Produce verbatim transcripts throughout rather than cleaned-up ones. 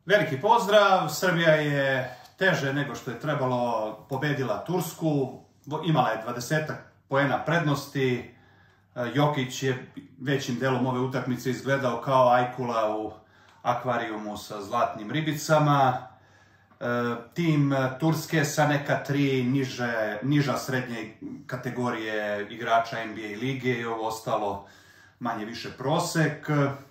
Veliki pozdrav, Srbija je teže nego što je trebalo pobedila Tursku, imala je dvadesetak poena prednosti, Jokić je većim delom ove utakmice izgledao kao ajkula u akvarijumu sa zlatnim ribicama. Tim Turske sa neka tri niže, niža srednje kategorije igrača N B A lige i ovo ostalo manje više prosek.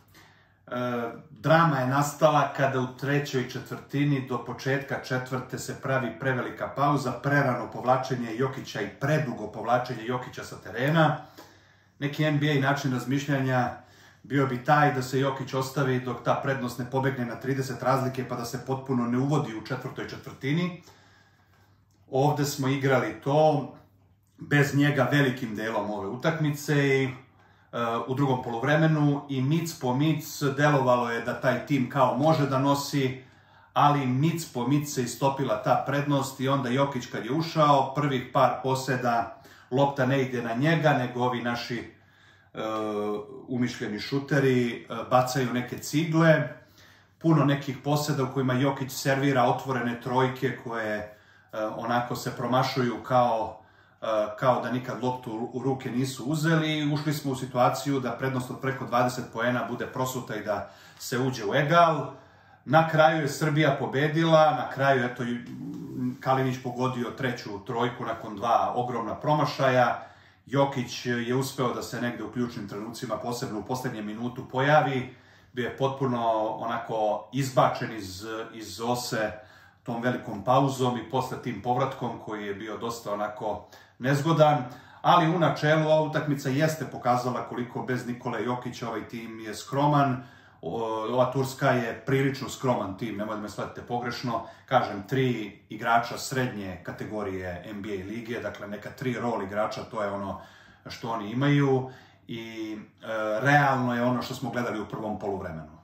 Drama je nastala kada u trećoj četvrtini do početka četvrte se pravi prevelika pauza, prerano povlačenje Jokića i predugo povlačenje Jokića sa terena. Neki N B A način razmišljanja bio bi taj da se Jokić ostavi dok ta prednost ne pobegne na trideset razlike pa da se potpuno ne uvodi u četvrtoj četvrtini. Ovde smo igrali to bez njega velikim delom ove utakmice i u drugom poluvremenu i mic po mic delovalo je da taj tim kao može da nosi, ali mic po mic se istopila ta prednost i onda Jokić kad je ušao, prvih par poseda lopta ne ide na njega, nego ovi naši uh, umišljeni šuteri uh, bacaju neke cigle, puno nekih poseda u kojima Jokić servira otvorene trojke koje uh, onako se promašuju kao kao da nikad loptu u ruke nisu uzeli i ušli smo u situaciju da prednost od preko dvadeset poena bude prosuta i da se uđe u egal. Na kraju je Srbija pobedila, na kraju eto Kalinić pogodio treću trojku nakon dva ogromna promašaja. Jokić je uspeo da se negde u ključnim trenucima, posebno u poslednjem minutu, pojavi. Bio je potpuno onako izbačen iz, iz ose tom velikom pauzom i posle tim povratkom koji je bio dosta onako nezgodan, ali u načelu ova utakmica jeste pokazala koliko bez Nikole Jokića ovaj tim je skroman. Ova Turska je prilično skroman tim, nemoj da me shvatite pogrešno. Kažem, tri igrača srednje kategorije N B A lige, dakle neka tri rol igrača, to je ono što oni imaju i e, realno je ono što smo gledali u prvom poluvremenu.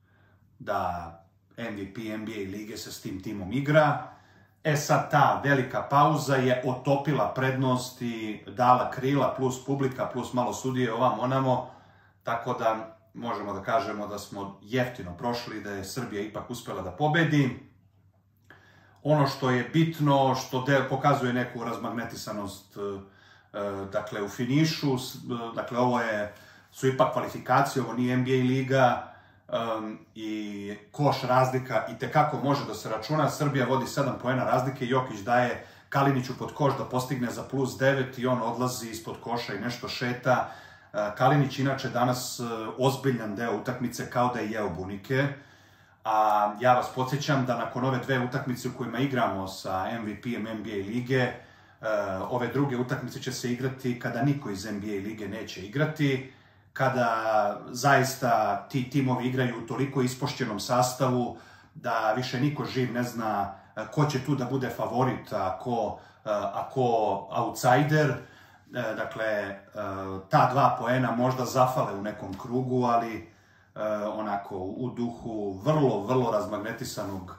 Da M V P N B A lige se s tim timom igra. E sad ta velika pauza je otopila prednost i dala krila plus publika plus malo sudije ovam onamo, tako da možemo da kažemo da smo jeftino prošli, da je Srbija ipak uspela da pobedi. Ono što je bitno, što pokazuje neku razmagnetisanost dakle u finišu, dakle ovo je, su ipak kvalifikacije, ovo nije N B A liga, Um, i koš razlika i tekako može da se računa. Srbija vodi sedam poena razlike, Jokić daje Kaliniću pod koš da postigne za plus devet i on odlazi ispod koša i nešto šeta. uh, Kalinić inače danas uh, ozbiljan deo utakmice kao da je jeo bunike, a ja vas podsjećam da nakon ove dve utakmice u kojima igramo sa M V P-em N B A lige, uh, ove druge utakmice će se igrati kada niko iz N B A lige neće igrati, kada zaista ti timovi igraju u toliko ispošćenom sastavu da više niko živ ne zna ko će tu da bude favorit, a ko, a ko outsider. Dakle, ta dva poena možda zafale u nekom krugu, ali onako u duhu vrlo, vrlo razmagnetisanog,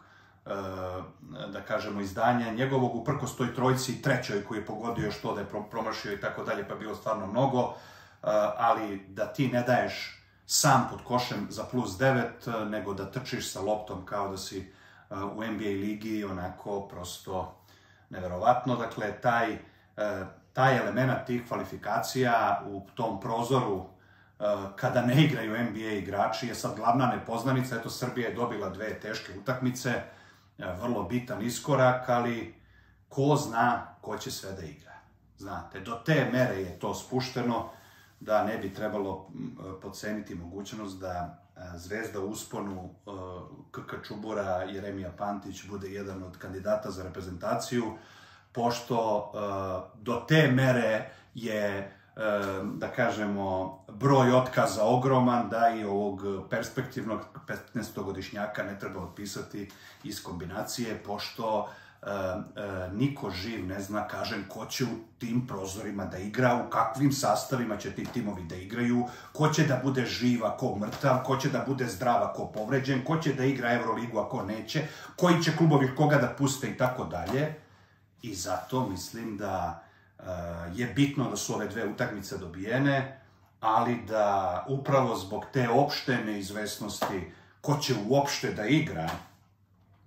da kažemo, izdanja njegovog, uprkos toj trojci trećoj koji je pogodio što da je promašio i tako dalje, pa bilo stvarno mnogo. Ali da ti ne daješ sam pod košem za plus devet, nego da trčiš sa loptom kao da si u N B A ligi, onako prosto neverovatno. Dakle, taj, taj element tih kvalifikacija u tom prozoru kada ne igraju N B A igrači je sad glavna nepoznanica. Eto, Srbija je dobila dve teške utakmice, vrlo bitan iskorak, ali ko zna ko će sve da igra. Znate, do te mere je to spušteno da ne bi trebalo podceniti mogućnost da zvezda u usponu K K Čubura, Jeremija Pantić bude jedan od kandidata za reprezentaciju, pošto do te mere je, da kažemo, broj otkaza ogroman da i ovog perspektivnog petnaestogodišnjaka ne treba otpisati iz kombinacije, pošto Uh, uh, niko živ ne zna, kažem, ko će u tim prozorima da igra, u kakvim sastavima će ti timovi da igraju, ko će da bude živ, a ko mrtav, ko će da bude zdrav, a ko povređen, ko će da igra Euroligu, a ko neće, koji će klubovi koga da puste i tako dalje. I zato mislim da uh, je bitno da su ove dve utakmice dobijene, ali da upravo zbog te opšte neizvesnosti ko će uopšte da igra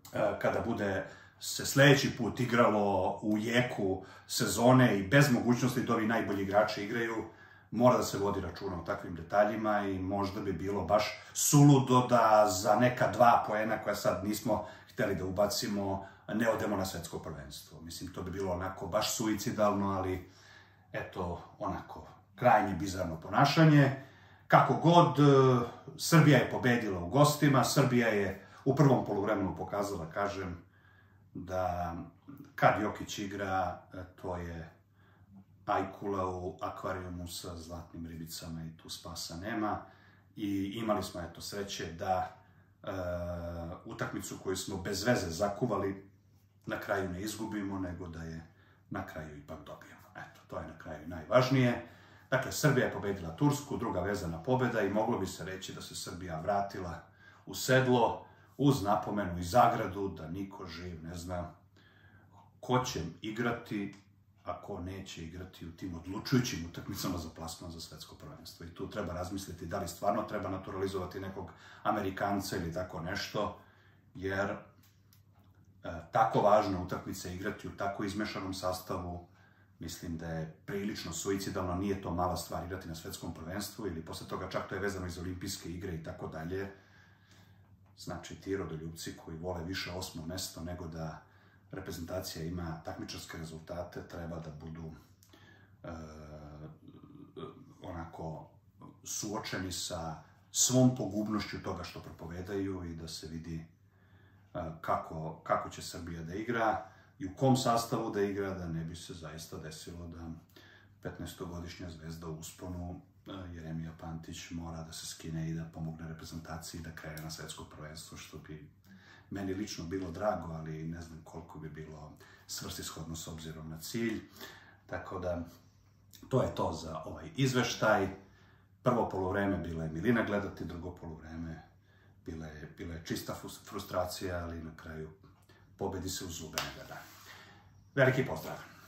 kada bude se sljedeći put igralo u jeku sezone i bez mogućnosti da ovi najbolji igrači igraju, mora da se vodi računa o takvim detaljima i možda bi bilo baš suludo da za neka dva poena koja sad nismo htjeli da ubacimo, ne odemo na svetsko prvenstvo. Mislim, to bi bilo onako baš suicidalno, ali eto, onako, krajnje bizarno ponašanje. Kako god, Srbija je pobedila u gostima, Srbija je u prvom poluvremenu pokazala, kažem, da kad Jokić igra, to je ajkula u akvarijumu sa zlatnim ribicama i tu spasa nema. I imali smo, eto, sreće da e, utakmicu koju smo bez veze zakuvali na kraju ne izgubimo, nego da je na kraju ipak dobijemo. Eto, to je na kraju najvažnije. Dakle, Srbija je pobedila Tursku, druga vezana pobjeda i moglo bi se reći da se Srbija vratila u sedlo uz napomenu i zagradu da niko živ ne zna ko će igrati, a ko neće igrati u tim odlučujućim utakmicama za plasman za svetsko prvenstvo. I tu treba razmisliti da li stvarno treba naturalizovati nekog Amerikanca ili tako nešto, jer e, tako važne utakmice igrati u tako izmešanom sastavu, mislim da je prilično suicidalno, nije to mala stvar igrati na svetskom prvenstvu ili posle toga čak to je vezano iz olimpijske igre i tako dalje. Znači, ti rodoljupci koji vole više osmo mesto nego da reprezentacija ima takmičarske rezultate, treba da budu e, onako suočeni sa svom pogubnošću toga što propovedaju i da se vidi e, kako, kako će Srbija da igra i u kom sastavu da igra, da ne bi se zaista desilo da petnaestogodišnja zvezda u usponu Jeremija Pantić mora da se skine i da pomogne reprezentaciji da krene na svetsko prvenstvo, što bi meni lično bilo drago, ali ne znam koliko bi bilo svrsishodno s obzirom na cilj. Tako da, to je to za ovaj izveštaj. Prvo poluvreme bila je milina gledati, drugo poluvreme bila je, bila je čista frustracija, ali na kraju pobedi se u zube ne da. Veliki pozdrav!